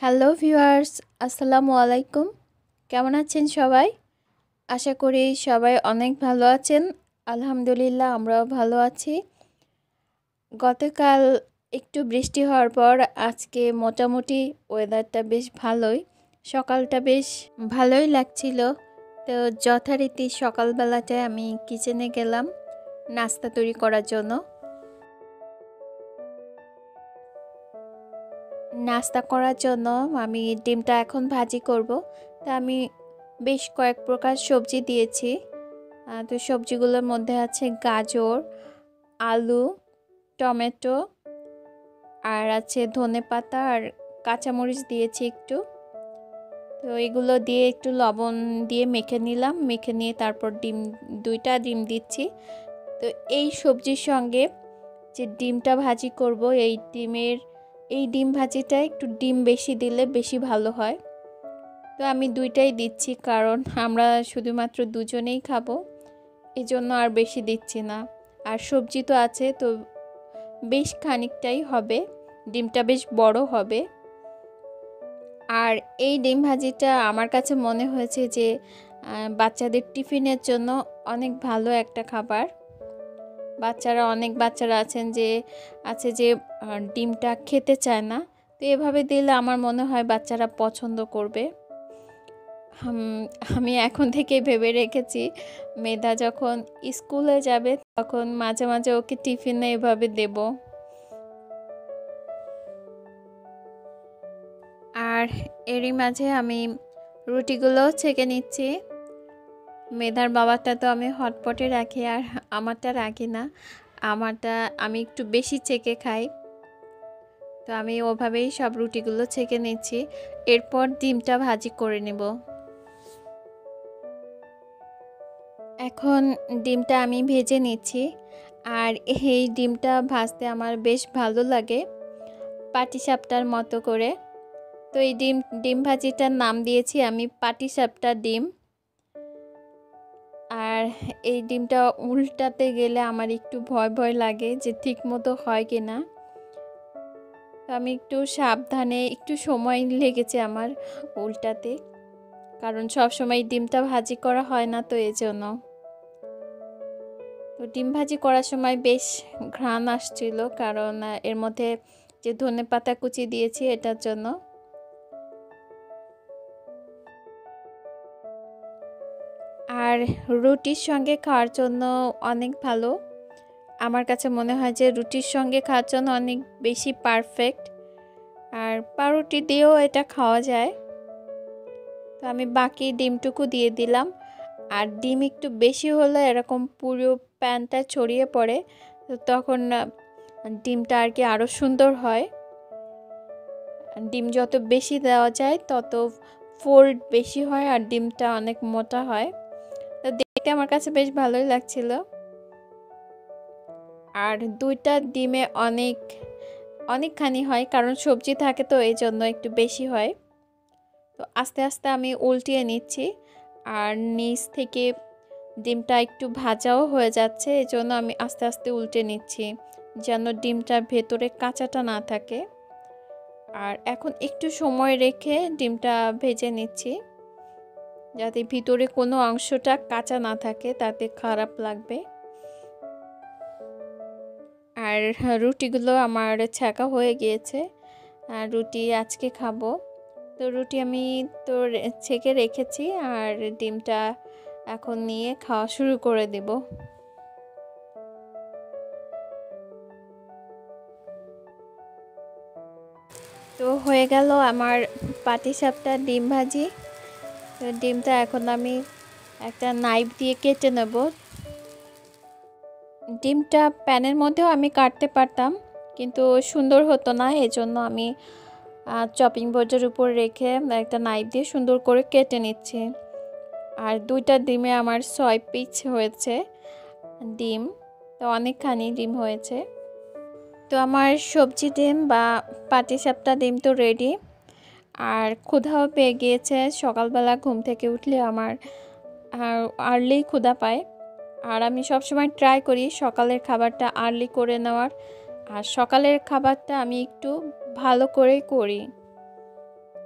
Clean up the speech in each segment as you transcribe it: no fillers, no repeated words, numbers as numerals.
Hello viewers, আসসালামু আলাইকুম। কেমন আছেন সবাই? আশা করি সবাই অনেক ভালো আছেন। আলহামদুলিল্লাহ আমরাও ভালো আছি। গতকাল একটু বৃষ্টি হওয়ার পর আজকে মোটামুটি ওয়েদারটা বেশ ভালোই। সকালটা বেশ ভালোই লাগছিল। তো যথারীতি সকালবেলাটায় আমি কিচেনে গেলাম নাস্তা তৈরি করার জন্য। নাস্তা করার জন্য আমি ডিমটা এখন ভাজি করব। তা আমি বেশ কয়েক প্রকার সবজি দিয়েছি। তো সবজিগুলোর মধ্যে আছে গাজর, আলু, টমেটো, আর আছে ধনেপাতা আর কাঁচামরিচ দিয়েছি একটু। তো এগুলো দিয়ে একটু লবণ দিয়ে মেখে নিলাম। মেখে নিয়ে তারপর দুইটা ডিম দিচ্ছি। তো এই সবজির সঙ্গে যে ডিমটা ভাজি করব, এই ডিম ভাজিটা একটু ডিম বেশি দিলে বেশি ভালো হয়। তো আমি দুইটাই দিচ্ছি, কারণ আমরা শুধুমাত্র দুজনেই খাবো, এই জন্য আর বেশি দিচ্ছি না। আর সবজি তো আছে, তো বেশ খানিকটাই হবে, ডিমটা বেশ বড় হবে। আর এই ডিম ভাজিটা আমার কাছে মনে হয়েছে যে বাচ্চাদের টিফিনের জন্য অনেক ভালো একটা খাবার। অনেক বাচ্চারা আছে যে ডিমটা খেতে চায় না। তো এভাবে দিলে আমার মনে হয় বাচ্চারা পছন্দ করবে। আমি এখন থেকেই ভেবে রেখেছি, মেধা যখন স্কুলে যাবে তখন মাঝে মাঝে ওকে টিফিনে এভাবে দেব। আর এরই মাঝে আমি রুটিগুলো ছেঁকে নিচ্ছি। মেধার বাবারটা তো আমি হটপটে রাখি, আর আমারটা রাখি না। আমারটা আমি একটু বেশি ছেঁকে খাই। তো আমি ওভাবেই সব রুটিগুলো ছেঁকে নিচ্ছি। এরপর ডিমটা ভাজি করে নেব। এখন ডিমটা আমি ভেজে নিচ্ছি। আর এই ডিমটা ভাজতে আমার বেশ ভালো লাগে, পাটিসাপটার মতো করে। তো এই ডিম ভাজিটার নাম দিয়েছি আমি পাটিসাপটা ডিম। আর এই ডিমটা উল্টাতে গেলে আমার একটু ভয় ভয় লাগে যে ঠিক মতো হয় কি না। তো আমি একটু সাবধানে, একটু সময় লেগেছে আমার উল্টাতে, কারণ সব সময় ডিমটা ভাজি করা হয় না, তো এই জন্য। তো ডিম ভাজি করার সময় বেশ ঘ্রাণ আসছিল, কারণ এর মধ্যে যে ধনেপাতা কুচি দিয়েছি এটার জন্য। আর রুটির সঙ্গে খাওয়ার জন্য অনেক ভালো। আমার কাছে মনে হয় যে রুটির সঙ্গে খাওয়ার জন্য অনেক বেশি পারফেক্ট। আর পাউরুটি দিয়েও এটা খাওয়া যায়। তো আমি বাকি ডিমটুকু দিয়ে দিলাম। আর ডিম একটু বেশি হলে এরকম পুরো প্যানটা ছড়িয়ে পড়ে, তো তখন ডিমটা আর কি আরও সুন্দর হয়। ডিম যত বেশি দেওয়া যায় তত ফোল্ড বেশি হয় আর ডিমটা অনেক মোটা হয়। তো দেখতে আমার কাছে বেশ ভালোই লাগছিল। আর দুইটা ডিমে অনেকখানি হয়, কারণ সবজি থাকে তো এই জন্য একটু বেশি হয়। তো আস্তে আস্তে আমি উল্টিয়ে নিচ্ছি। আর নিচ থেকে ডিমটা একটু ভাজাও হয়ে যাচ্ছে, এই জন্য আমি আস্তে আস্তে উল্টে নিচ্ছি, যেন ডিমটার ভেতরে কাঁচাটা না থাকে। আর এখন একটু সময় রেখে ডিমটা ভেজে নিচ্ছি, যাতে ভিতরে কোনো অংশটা কাঁচা না থাকে, তাতে খারাপ লাগবে। আর রুটিগুলো আমার ছাঁকা হয়ে গিয়েছে, আর রুটি আজকে খাবো। তো রুটি আমি তো ছেঁকে রেখেছি, আর ডিমটা এখন নিয়ে খাওয়া শুরু করে দেব। তো হয়ে গেল আমার পাটিসাপটা ডিম ভাজি। তো ডিমটা এখন আমি একটা নাইফ দিয়ে কেটে নেব। ডিমটা প্যানের মধ্যেও আমি কাটতে পারতাম, কিন্তু সুন্দর হতো না, এজন্য আমি চপিং বোর্ডের উপর রেখে একটা নাইফ দিয়ে সুন্দর করে কেটে নিচ্ছি। আর দুইটা ডিমে আমার 6 পিস হয়েছে ডিম, তো অনেকখানি ডিম হয়েছে। তো আমার সবজি ডিম বা পাটিসাপটা ডিম তো রেডি। আর ক্ষুধাও পেয়ে গিয়েছে, সকালবেলা ঘুম থেকে উঠলে আমার আর্লি ক্ষুধা পায়। আর আমি সবসময় ট্রাই করি সকালের খাবারটা আর্লি করে নেওয়ার, আর সকালের খাবারটা আমি একটু ভালো করে করি।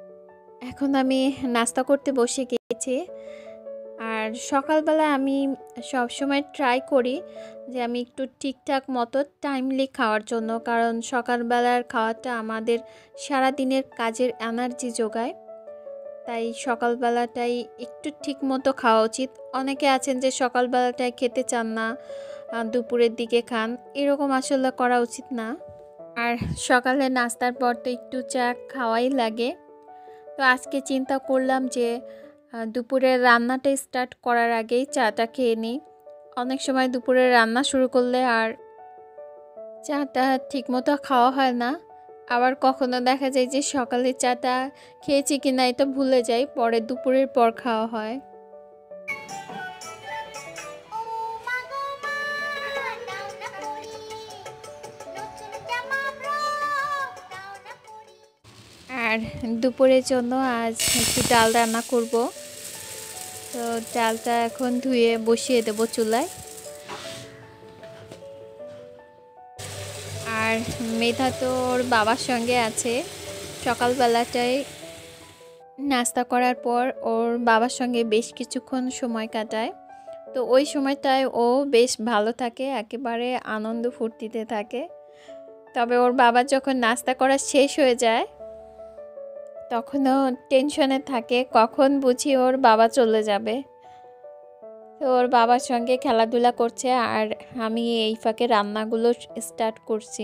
এখন আমি নাস্তা করতে বসে গিয়েছি। আর সকালবেলা আমি সবসময় ট্রাই করি যে আমি একটু ঠিকঠাক মতো টাইমলি খাওয়ার জন্য, কারণ সকালবেলার খাওয়াটা আমাদের সারাদিনের কাজের এনার্জি যোগায়। তাই সকালবেলাটাই একটু ঠিক মতো খাওয়া উচিত। অনেকে আছেন যে সকালবেলাটায় খেতে চান না, দুপুরের দিকে খান, এরকম আসলে করা উচিত না। আর সকালে নাস্তার পর তো একটু চা খাওয়াই লাগে। তো আজকে চিন্তা করলাম যে দুপুরের রান্নাটা স্টার্ট করার আগেই চাটা খেয়ে নিই। অনেক সময় দুপুরে রান্না শুরু করলে আর চাটা ঠিকমতো খাওয়া হয় না। আবার কখনো দেখা যায় যে সকালে চাটা খেয়েছি কিনা এটা ভুলে যাই, পরে দুপুরের পর খাওয়া হয়। আর দুপুরের জন্য আজ একটু ডাল রান্না করব। তো ডালটা এখন ধুয়ে বসিয়ে দেবো চুলায়। আর মেধা তো ওর বাবার সঙ্গে আছে। সকালবেলাটায় নাস্তা করার পর ওর বাবার সঙ্গে বেশ কিছুক্ষণ সময় কাটায়। তো ওই সময়টায় ও বেশ ভালো থাকে, একেবারে আনন্দ ফুর্তিতে থাকে। তবে ওর বাবা যখন নাস্তা করা শেষ হয়ে যায় তখনও টেনশনে থাকে কখন বুঝি ওর বাবা চলে যাবে। তো ওর বাবার সঙ্গে খেলাধুলা করছে আর আমি এই ফাঁকে রান্নাগুলো স্টার্ট করছি।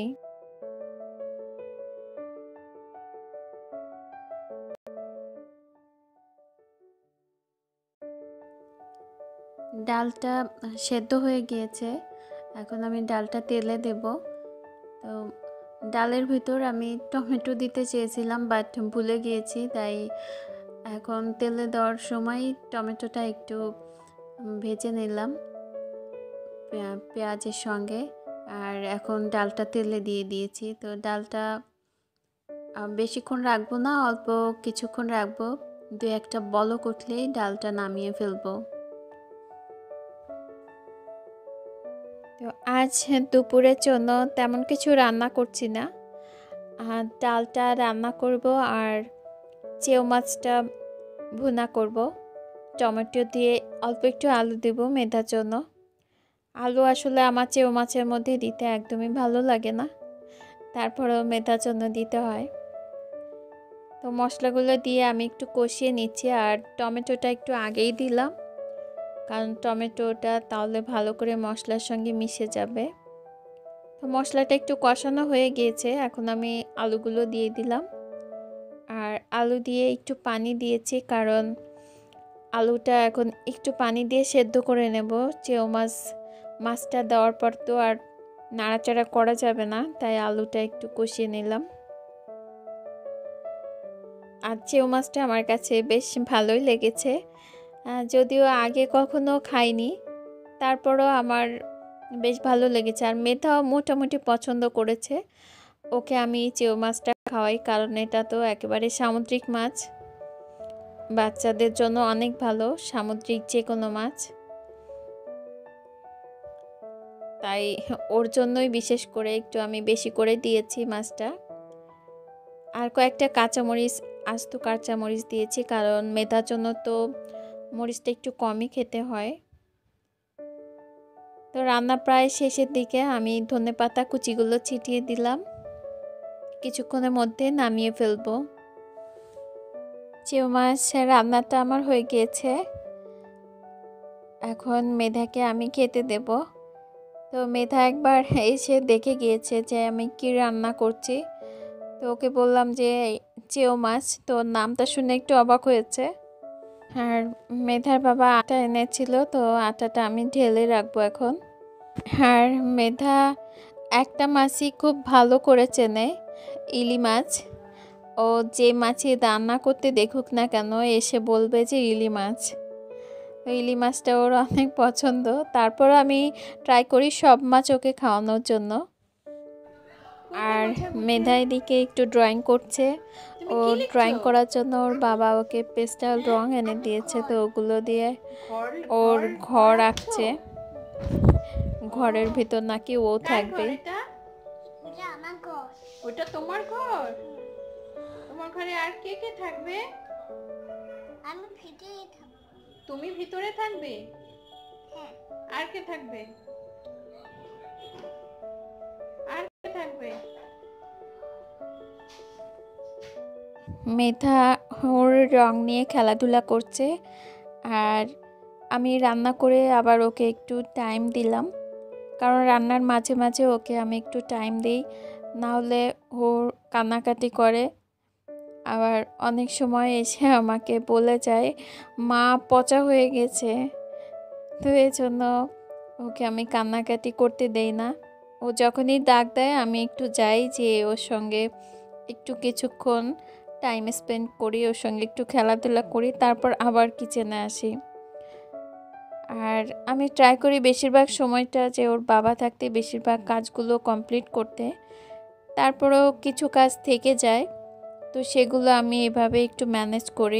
ডালটা সেদ্ধ হয়ে গিয়েছে, এখন আমি ডালটা তেলে দেব। তো ডালের ভিতর আমি টমেটো দিতে চেয়েছিলাম বাট ভুলে গিয়েছি, তাই এখন তেলে দেওয়ার সময় টমেটোটা একটু ভেজে নিলাম পেঁয়াজের সঙ্গে। আর এখন ডালটা তেলে দিয়ে দিয়েছি। তো ডালটা বেশিক্ষণ রাখবো না, অল্প কিছুক্ষণ রাখবো, দু একটা বলক উঠলেই ডালটা নামিয়ে ফেলবো। তো আজ দুপুরের জন্য তেমন কিছু রান্না করছি না, ডালটা রান্না করব আর চেউ মাছটা ভুনা করব। টমেটো দিয়ে অল্প একটু আলু দেব মেধার জন্য। আলু আসলে আমার চেউ মাছের মধ্যে দিতে একদমই ভালো লাগে না, তারপরেও মেধার জন্য দিতে হয়। তো মশলাগুলো দিয়ে আমি একটু কষিয়ে নিচ্ছি, আর টমেটোটা একটু আগেই দিলাম কারণ টমেটোটা তাহলে ভালো করে মশলার সঙ্গে মিশে যাবে। তো মশলাটা একটু কষানো হয়ে গিয়েছে, এখন আমি আলুগুলো দিয়ে দিলাম। আর আলু দিয়ে একটু পানি দিয়েছি কারণ আলুটা এখন একটু পানি দিয়ে সেদ্ধ করে নেব। চেউ মাছটা দেওয়ার পর তো আর নাড়াচাড়া করা যাবে না, তাই আলুটা একটু কষিয়ে নিলাম। আর চেউ মাছটা আমার কাছে বেশ ভালোই লেগেছে, যদিও আগে কখনো খাইনি, তারপরও আমার বেশ ভালো লেগেছে। আর মেধাও মোটামুটি পছন্দ করেছে, ওকে আমি চেউ মাছটা খাওয়াই কারণ এটা তো একেবারে সামুদ্রিক মাছ, বাচ্চাদের জন্য অনেক ভালো সামুদ্রিক যে কোনো মাছ। তাই ওর জন্যই বিশেষ করে একটু আমি বেশি করে দিয়েছি মাছটা। আর কয়েকটা কাঁচামরিচ, আস্ত কাঁচামরিচ দিয়েছি কারণ মেধার জন্য তো মরিচটা একটু কমই খেতে হয়। তো রান্না প্রায় শেষের দিকে, আমি ধনেপাতা কুচিগুলো ছিটিয়ে দিলাম। কিছুক্ষণের মধ্যে নামিয়ে ফেলবো। চেউ মাছের রান্নাটা আমার হয়ে গিয়েছে, এখন মেধাকে আমি খেতে দেব। তো মেধা একবার এসে দেখে গিয়েছে যে আমি কি রান্না করছি, তো ওকে বললাম যে চেউ মাছ, তো নামটা শুনে একটু অবাক হয়েছে। আর মেধার বাবা আটা এনেছিল, তো আটাটা আমি ঢেলে রাখবো এখন। আর মেধা একটা মাছই খুব ভালো করে চেনে, ইলি মাছ। ও যে মাছই রান্না করতে দেখুক না কেন এসে বলবে যে ইলি মাছ। ইলি মাছটা ওর অনেক পছন্দ, তারপর আমি ট্রাই করি সব মাছ ওকে খাওয়ানোর জন্য। আর মেধা এদিকে একটু ড্রয়িং করছে, ও ড্রয়িং করার জন্য ওর বাবা ওকে পেস্টাল রং এনে দিয়েছে, তো ওগুলো দিয়ে ওর ঘর আঁকছে। ঘরের ভিতর নাকি ও থাকবে। ওটা তোমার ঘর? তোমার ঘরে আর কে কে থাকবে? আমি ভিতরে থাকবো। তুমি ভিতরে থাকবে? হ্যাঁ। আর কে থাকবে? আর কে থাকবে? মেধা ওর রং নিয়ে খেলাধুলা করছে, আর আমি রান্না করে আবার ওকে একটু টাইম দিলাম, কারণ রান্নার মাঝে মাঝে ওকে আমি একটু টাইম দিই, না হলে ওর কান্নাকাটি করে। আবার অনেক সময় এসে আমাকে বলে যায় মা পচা হয়ে গেছে, তো এই জন্য ওকে আমি কান্নাকাটি করতে দেই না। ও যখনই ডাক দেয় আমি একটু যাই, যে ওর সঙ্গে একটু কিছুক্ষণ টাইম স্পেন্ড করি, ওর সঙ্গে একটু খেলাধুলা করি, তারপর আবার কিচেনে আসি। আর আমি ট্রাই করি বেশিরভাগ সময়টা যে ওর বাবা থাকতে বেশিরভাগ কাজগুলো কমপ্লিট করতে, তারপরেও কিছু কাজ থেকে যায়, তো সেগুলো আমি এভাবে একটু ম্যানেজ করি।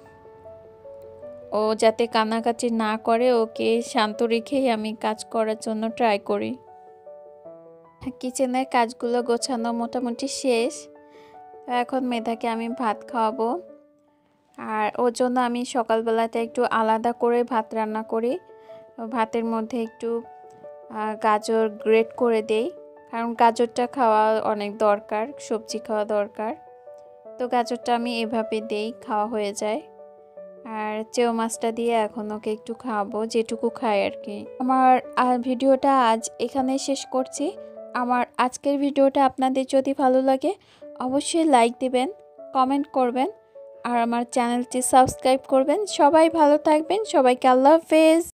ও যাতে কান্নাকাটি না করে, ওকে শান্ত রেখেই আমি কাজ করার জন্য ট্রাই করি। কিচেনের কাজগুলো গোছানো মোটামুটি শেষ। এখন মেধাকে আমি ভাত খাওয়াবো, আর ওর জন্য আমি সকালবেলাতে একটু আলাদা করে ভাত রান্না করি। ভাতের মধ্যে একটু গাজর গ্রেট করে দেই, কারণ গাজরটা খাওয়া অনেক দরকার, সবজি খাওয়া দরকার, তো গাজরটা আমি এভাবে দেই, খাওয়া হয়ে যায়। আর চেও মাছটা দিয়ে এখন ওকে একটু খাওয়াবো, যেটুকু খায় আর কি। আমার ভিডিওটা আজ এখানে শেষ করছি। আমার আজকের ভিডিওটা আপনাদের যদি ভালো লাগে অবশ্যই লাইক দিবেন, কমেন্ট করবেন, আর আমার চ্যানেলটি সাবস্ক্রাইব করবেন। সবাই ভালো থাকবেন, সবাইকে আল্লাহ হাফেজ।